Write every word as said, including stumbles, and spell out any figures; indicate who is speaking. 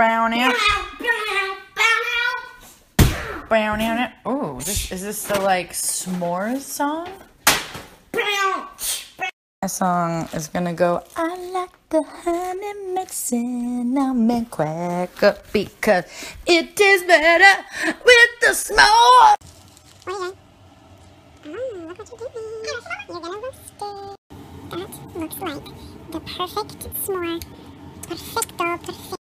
Speaker 1: Oh, this, is this the like s'mores song? My song is gonna go, I like the honey mixing almond cracker because it tastes better with the smoke.
Speaker 2: What are you doing? Oh, look what you're doing. You're gonna roast it. That looks like the perfect s'more. Perfecto, perfecto.